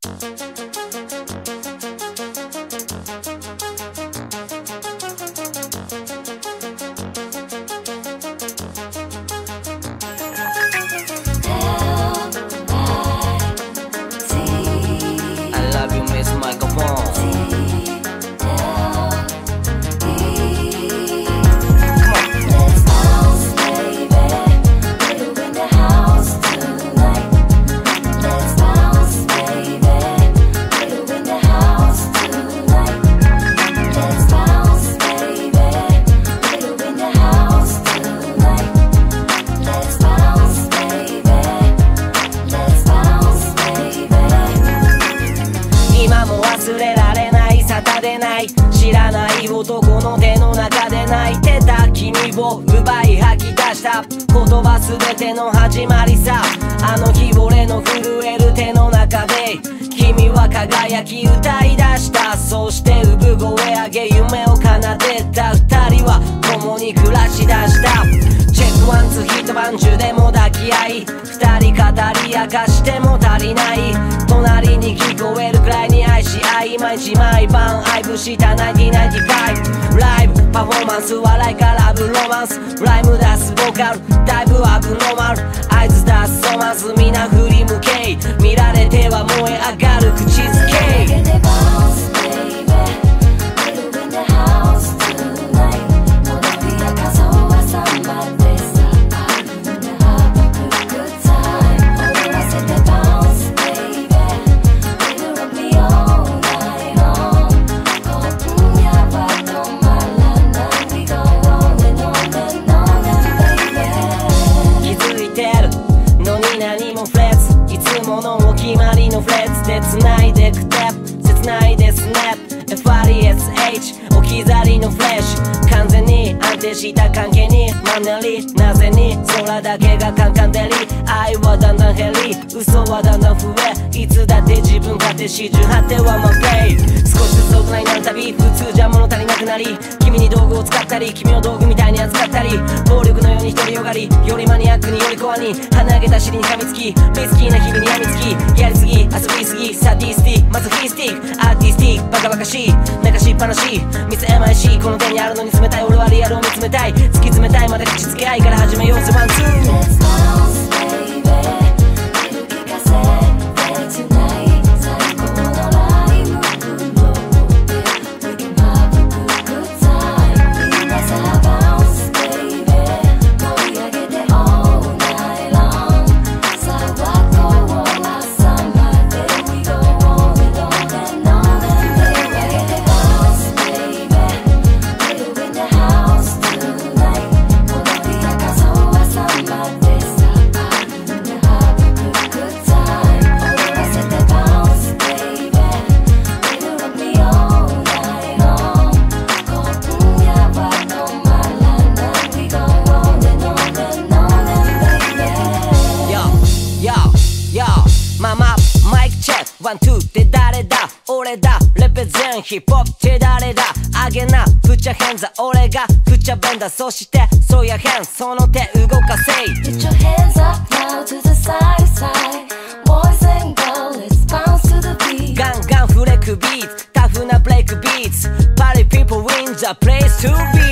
love you, Miss Microphone.忘れられない沙汰でない知らない男の手の中で泣いてた君を奪い吐き出した言葉全ての始まりさあの日俺の震える手の中で君は輝き歌い出したそして産声上げ夢を奏でた二人は共に暮らし出したチェックワンツー一晩中でも抱き合い二人語り明かしても足りない隣に聞こえるくらいに愛し合い毎日毎晩愛撫した1995ライブパフォーマンス笑いからラブロマンスライム出すボーカルだいぶアブノーマル合図出すソマス皆振り向け見られては燃え上がる口づけ決まりのフレーズで繋いでくテープ切ないですね FRESH 置き去りのフレッシュ完全に安定した関係にマンネリなぜに空だけがカンカン照り愛はだんだん減り嘘はだんだん増えいつだって自分勝手四十八手はマフレイ少しずつ大人になるたび普通じゃ物足りなくなり君に道具を使ったり君を道具みたいに扱ったり暴力のように独りよがりよりマニアックによりコアに鼻上げた尻に噛みつきリスキーな日々に病みつきやりすぎ遊びすぎサディスティックマゾフィスティックアーティスティックバカバカしい泣かしっぱなしミス MIC この手にあるのに冷たい俺はリアルを見つめたい突き詰めたいまで口つけ合いから始めようぜワンツーワンツーって誰だ俺だレペゼンヒップホップって誰だあげなプチャヘンザ俺がプチャベンダそしてそうやへんその手動かせ Put your hands up now to the side side Boys and girls let's bounce to the beat ガンガンフレクビーツタフなブレイクビーツパリ people win the place to be